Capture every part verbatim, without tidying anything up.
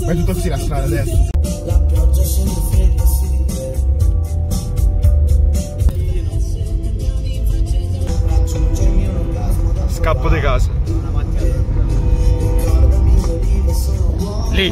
Fai tutto così la strada adesso. Scappo di casa. Lì.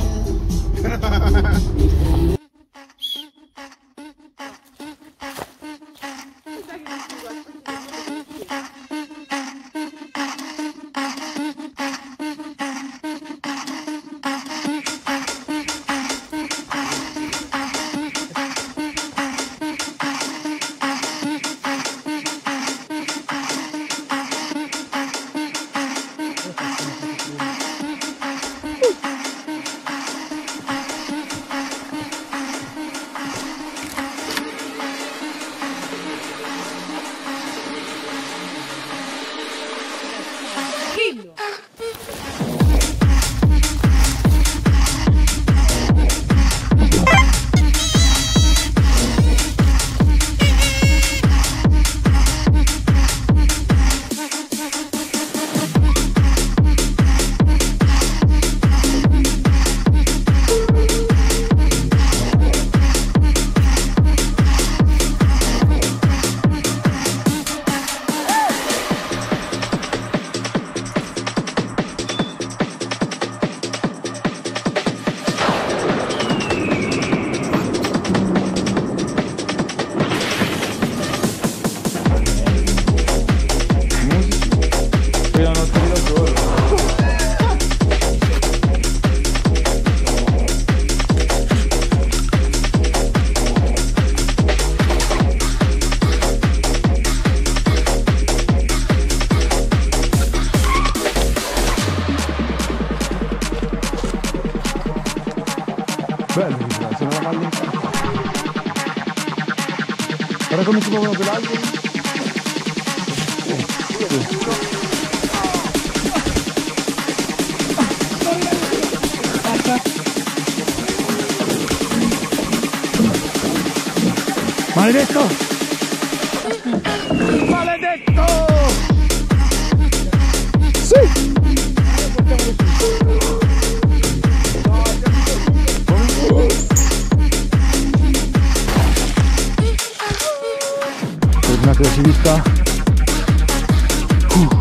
Bello, se non la valle in casa. Guarda come si muovono quell'altro. Maledetto! Maledetto! Sì! Tornate da civiltà. Uh.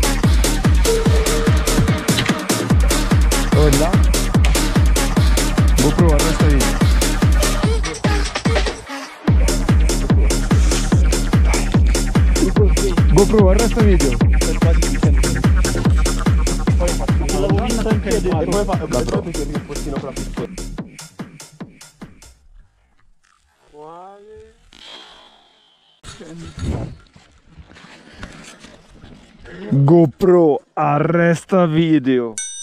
Dove è là? GoPro arresta video. GoPro arresta video. L'avevo visto anche e poi fa ho detto che il postino con la pistola. GoPro arresta video.